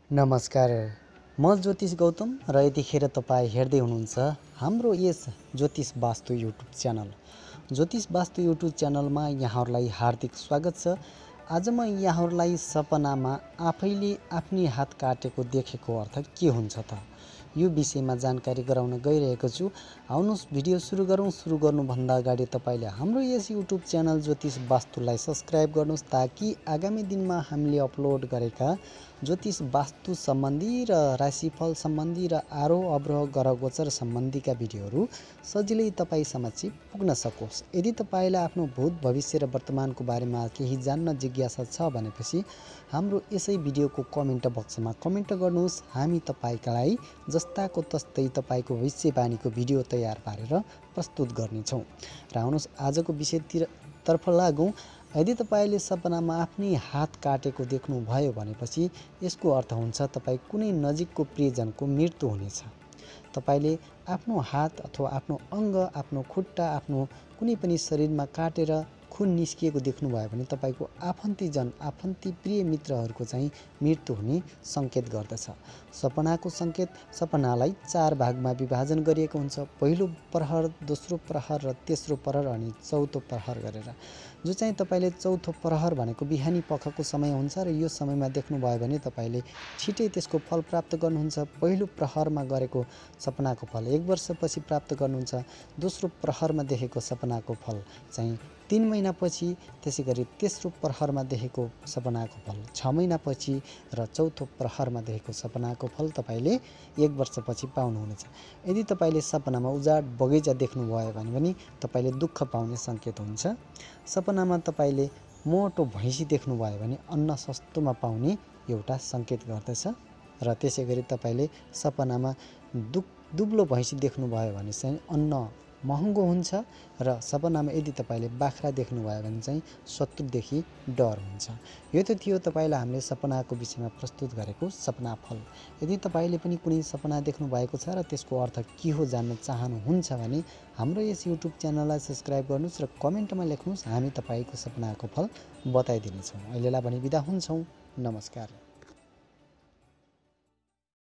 नमस्कार, म ज्योतिष गौतम र यतिखेर तपाईँ हेर्दै हुनुहुन्छ हाम्रो यस ज्योतिष वास्तु युट्युब च्यानल। ज्योतिष वास्तु युट्युब च्यानलमा यहाँहरूलाई हार्दिक स्वागत छ। आज म यहाँहरूलाई सपनामा आफैले आफ्नै हात काटेको देखेको अर्थ के हुन्छ त, यो विषयमा जानकारी गराउन गइरहेको छु। आउनुहोस् भिडियो सुरु गरौँ। सुरु गर्नुभन्दा अगाडि तपाईँले हाम्रो यस युट्युब च्यानल ज्योतिष वास्तुलाई सब्सक्राइब गर्नुहोस्, ताकि आगामी दिनमा हामीले अपलोड गरेका ज्योतिष वास्तु सम्बन्धी र राशिफल सम्बन्धी र आरोह अवरोह ग्रह गोचर सम्बन्धीका भिडियोहरू सजिलै तपाईँ समक्ष पुग्न सकोस्। यदि तपाईँलाई आफ्नो भूत भविष्य र वर्तमानको बारेमा केही जान्न जिज्ञासा छ भनेपछि हाम्रो यसै भिडियोको कमेन्ट बक्समा कमेन्ट गर्नुहोस्। हामी तपाईँलाई जस्ताको तस्तै तपाईँको भविष्यवाणीको भिडियो तयार पारेर प्रस्तुत गर्नेछौँ। र आउनुहोस् आजको विषयतर्फ लागौँ। यदि तपाईँले सपनामा आफ्नै हात काटेको देख्नुभयो भनेपछि यसको अर्थ हुन्छ तपाईँ कुनै नजिकको प्रियजनको मृत्यु हुनेछ। तपाईँले आफ्नो हात अथवा आफ्नो अङ्ग, आफ्नो खुट्टा, आफ्नो कुनै पनि शरीरमा काटेर खुन निस्किएको देख्नुभयो भने तपाईँको आफन्ती प्रिय मित्रहरूको चाहिँ मृत्यु हुने सङ्केत गर्दछ। सपनाको सङ्केत सपनालाई 4 भागमा विभाजन गरिएको हुन्छ। पहिलो प्रहर, दोस्रो प्रहर र तेस्रो प्रहर अनि चौथो प्रहर गरेर, जो चाहिँ तपाईँले चौथो प्रहर भनेको बिहानी पखको समय हुन्छ र यो समयमा देख्नुभयो भने तपाईँले छिटै त्यसको फल प्राप्त गर्नुहुन्छ। पहिलो प्रहरमा गरेको सपनाको फल 1 वर्षपछि प्राप्त गर्नुहुन्छ। दोस्रो प्रहरमा देखेको सपनाको फल चाहिँ 3 महिनापछि, त्यसै गरी तेस्रो प्रहरमा देखेको सपनाको फल 6 महिनापछि र चौथो प्रहरमा देखेको सपनाको फल तपाईँले 1 वर्षपछि पाउनुहुनेछ। यदि तपाईँले सपनामा उजाड बगैँचा देख्नुभयो भने पनि तपाईँले दुःख पाउने सङ्केत हुन्छ। सपनामा तपाईँले मोटो भैँसी देख्नुभयो भने अन्न सस्तोमा पाउने एउटा सङ्केत गर्दछ। र त्यसै गरी तपाईँले सपनामा दुब्लो भैँसी देख्नुभयो भने चाहिँ अन्न महँगो हुन्छ। र सपनामा यदि तपाईँले बाख्रा देख्नुभयो भने चाहिँ शत्रुदेखि डर हुन्छ। यो त थियो तपाईँलाई हामीले सपनाको विषयमा प्रस्तुत गरेको सपना फल। यदि तपाईँले पनि कुनै सपना देख्नु भएको छ र त्यसको अर्थ के हो जान्न चाहनुहुन्छ भने हाम्रो यस युट्युब च्यानललाई सब्सक्राइब गर्नुहोस् र कमेन्टमा लेख्नुहोस्। हामी तपाईँको सपनाको फल बताइदिनेछौँ। अहिलेलाई भने बिदा हुन्छौँ। नमस्कार।